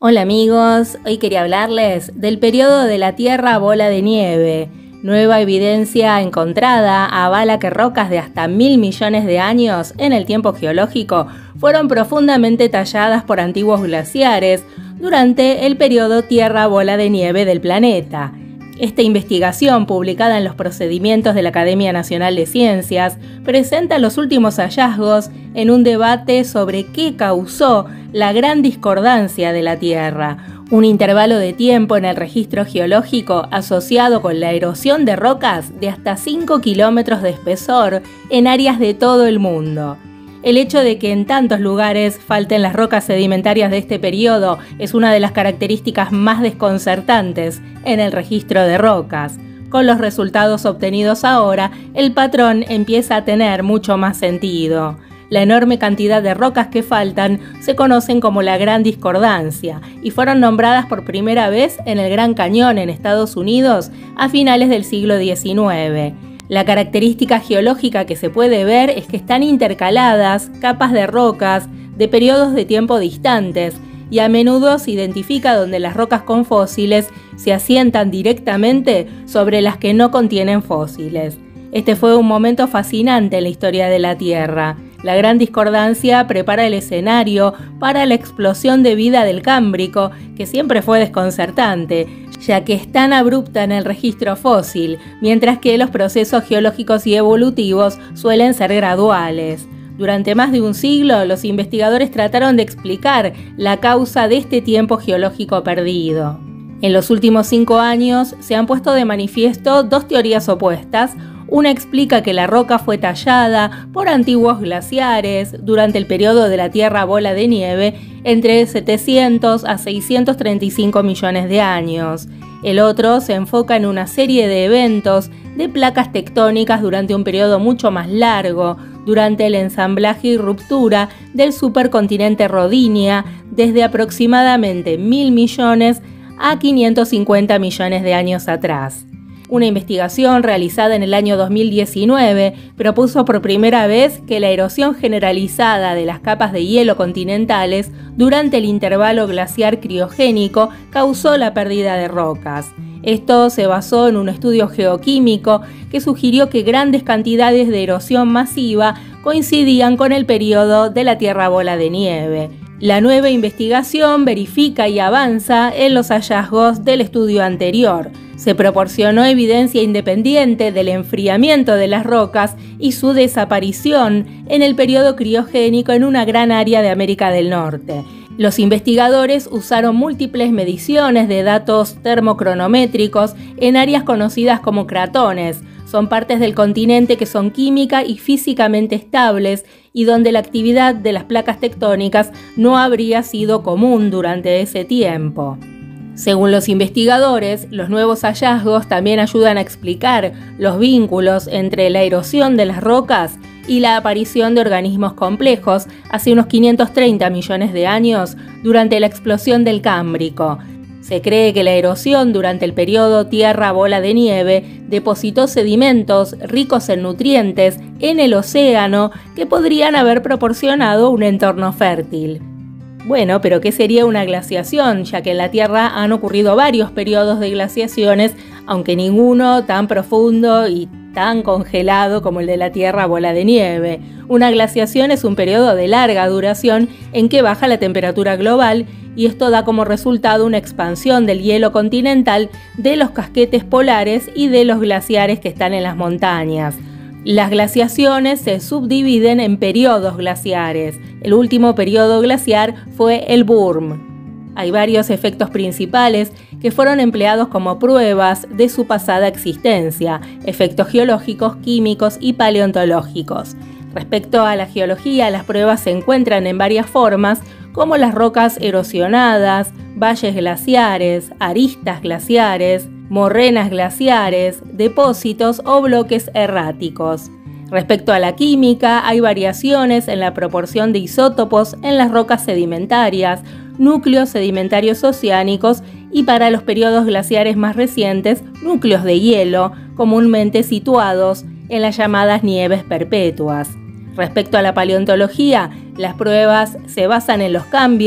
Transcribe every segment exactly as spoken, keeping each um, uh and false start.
Hola amigos, hoy quería hablarles del periodo de la Tierra bola de nieve. Nueva evidencia encontrada avala que rocas de hasta mil millones de años en el tiempo geológico fueron profundamente talladas por antiguos glaciares durante el periodo Tierra bola de nieve del planeta. Esta investigación, publicada en los procedimientos de la Academia Nacional de Ciencias, presenta los últimos hallazgos en un debate sobre qué causó la gran discordancia de la Tierra, un intervalo de tiempo en el registro geológico asociado con la erosión de rocas de hasta cinco kilómetros de espesor en áreas de todo el mundo. El hecho de que en tantos lugares falten las rocas sedimentarias de este periodo es una de las características más desconcertantes en el registro de rocas. Con los resultados obtenidos ahora, el patrón empieza a tener mucho más sentido. La enorme cantidad de rocas que faltan se conocen como la Gran Discordancia y fueron nombradas por primera vez en el Gran Cañón en Estados Unidos a finales del siglo diecinueve. La característica geológica que se puede ver es que están intercaladas capas de rocas de periodos de tiempo distantes y a menudo se identifica donde las rocas con fósiles se asientan directamente sobre las que no contienen fósiles. Este fue un momento fascinante en la historia de la Tierra. La Gran Discordancia prepara el escenario para la explosión de vida del Cámbrico, que siempre fue desconcertante, ya que es tan abrupta en el registro fósil, mientras que los procesos geológicos y evolutivos suelen ser graduales. Durante más de un siglo, los investigadores trataron de explicar la causa de este tiempo geológico perdido. En los últimos cinco años se han puesto de manifiesto dos teorías opuestas. Una explica que la roca fue tallada por antiguos glaciares durante el periodo de la Tierra bola de nieve entre setecientos a seiscientos treinta y cinco millones de años. El otro se enfoca en una serie de eventos de placas tectónicas durante un periodo mucho más largo, durante el ensamblaje y ruptura del supercontinente Rodinia desde aproximadamente mil millones a quinientos cincuenta millones de años atrás. Una investigación realizada en el año dos mil diecinueve propuso por primera vez que la erosión generalizada de las capas de hielo continentales durante el intervalo glaciar criogénico causó la pérdida de rocas. Esto se basó en un estudio geoquímico que sugirió que grandes cantidades de erosión masiva coincidían con el periodo de la Tierra bola de nieve. La nueva investigación verifica y avanza en los hallazgos del estudio anterior. Se proporcionó evidencia independiente del enfriamiento de las rocas y su desaparición en el periodo criogénico en una gran área de América del Norte. Los investigadores usaron múltiples mediciones de datos termocronométricos en áreas conocidas como cratones. Son partes del continente que son química y físicamente estables y donde la actividad de las placas tectónicas no habría sido común durante ese tiempo. Según los investigadores, los nuevos hallazgos también ayudan a explicar los vínculos entre la erosión de las rocas y la aparición de organismos complejos hace unos quinientos treinta millones de años durante la explosión del Cámbrico. Se cree que la erosión durante el periodo Tierra bola de nieve depositó sedimentos ricos en nutrientes en el océano que podrían haber proporcionado un entorno fértil. Bueno, pero ¿qué sería una glaciación? Ya que en la Tierra han ocurrido varios periodos de glaciaciones, aunque ninguno tan profundo y tan congelado como el de la Tierra bola de nieve. Una glaciación es un periodo de larga duración en que baja la temperatura global y esto da como resultado una expansión del hielo continental de los casquetes polares y de los glaciares que están en las montañas. Las glaciaciones se subdividen en periodos glaciares. El último periodo glaciar fue el Burm. Hay varios efectos principales que fueron empleados como pruebas de su pasada existencia, efectos geológicos, químicos y paleontológicos. Respecto a la geología, las pruebas se encuentran en varias formas, como las rocas erosionadas, valles glaciares, aristas glaciares, morrenas glaciares, depósitos o bloques erráticos. Respecto a la química, hay variaciones en la proporción de isótopos en las rocas sedimentarias, núcleos sedimentarios oceánicos y para los periodos glaciares más recientes, núcleos de hielo, comúnmente situados en las llamadas nieves perpetuas. Respecto a la paleontología, las pruebas se basan en los cambios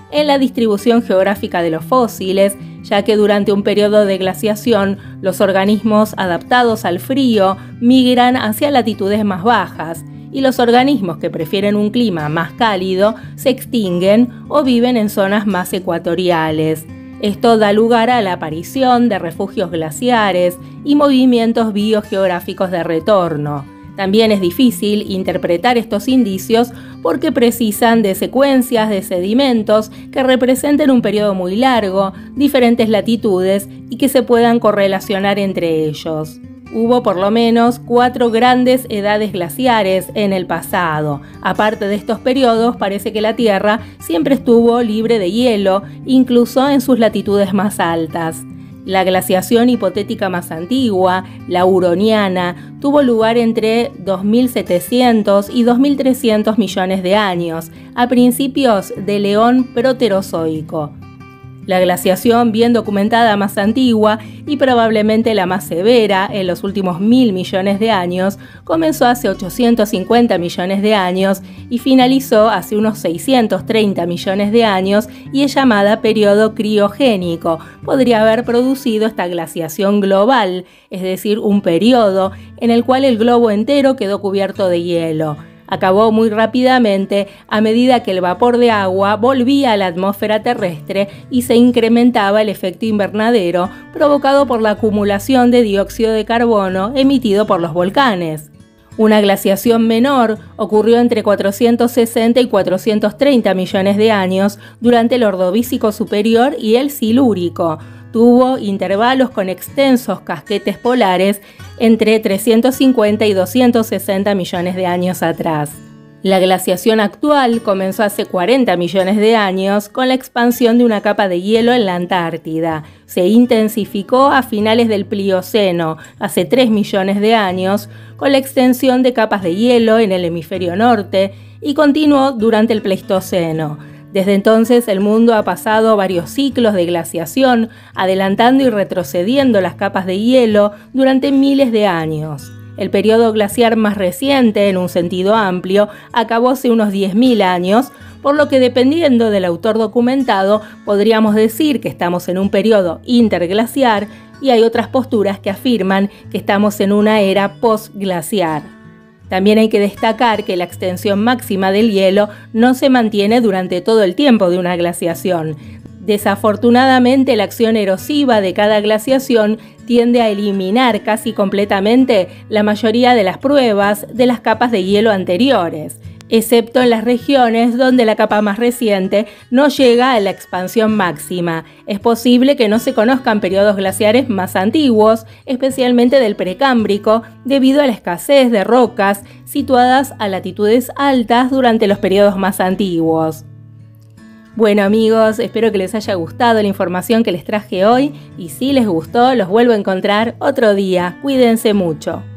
en la distribución geográfica de los fósiles, ya que durante un periodo de glaciación los organismos adaptados al frío migran hacia latitudes más bajas y los organismos que prefieren un clima más cálido se extinguen o viven en zonas más ecuatoriales. Esto da lugar a la aparición de refugios glaciares y movimientos biogeográficos de retorno. También es difícil interpretar estos indicios porque precisan de secuencias de sedimentos que representen un periodo muy largo, diferentes latitudes y que se puedan correlacionar entre ellos. Hubo por lo menos cuatro grandes edades glaciares en el pasado. Aparte de estos periodos, parece que la Tierra siempre estuvo libre de hielo, incluso en sus latitudes más altas. La glaciación hipotética más antigua, la huroniana, tuvo lugar entre dos mil setecientos y dos mil trescientos millones de años, a principios del Eón proterozoico. La glaciación bien documentada más antigua y probablemente la más severa en los últimos mil millones de años comenzó hace ochocientos cincuenta millones de años y finalizó hace unos seiscientos treinta millones de años y es llamada periodo criogénico. Podría haber producido esta glaciación global, es decir, un periodo en el cual el globo entero quedó cubierto de hielo. Acabó muy rápidamente a medida que el vapor de agua volvía a la atmósfera terrestre y se incrementaba el efecto invernadero provocado por la acumulación de dióxido de carbono emitido por los volcanes. Una glaciación menor ocurrió entre cuatrocientos sesenta y cuatrocientos treinta millones de años durante el Ordovícico superior y el Silúrico. Tuvo intervalos con extensos casquetes polares entre trescientos cincuenta y doscientos sesenta millones de años atrás. La glaciación actual comenzó hace cuarenta millones de años con la expansión de una capa de hielo en la Antártida. Se intensificó a finales del Plioceno, hace tres millones de años, con la extensión de capas de hielo en el hemisferio norte y continuó durante el Pleistoceno. Desde entonces el mundo ha pasado varios ciclos de glaciación, adelantando y retrocediendo las capas de hielo durante miles de años. El periodo glaciar más reciente, en un sentido amplio, acabó hace unos diez mil años, por lo que dependiendo del autor documentado, podríamos decir que estamos en un periodo interglaciar y hay otras posturas que afirman que estamos en una era postglaciar. También hay que destacar que la extensión máxima del hielo no se mantiene durante todo el tiempo de una glaciación. Desafortunadamente, la acción erosiva de cada glaciación tiende a eliminar casi completamente la mayoría de las pruebas de las capas de hielo anteriores, excepto en las regiones donde la capa más reciente no llega a la expansión máxima. Es posible que no se conozcan periodos glaciares más antiguos, especialmente del Precámbrico, debido a la escasez de rocas situadas a latitudes altas durante los periodos más antiguos. Bueno amigos, espero que les haya gustado la información que les traje hoy y si les gustó los vuelvo a encontrar otro día. Cuídense mucho.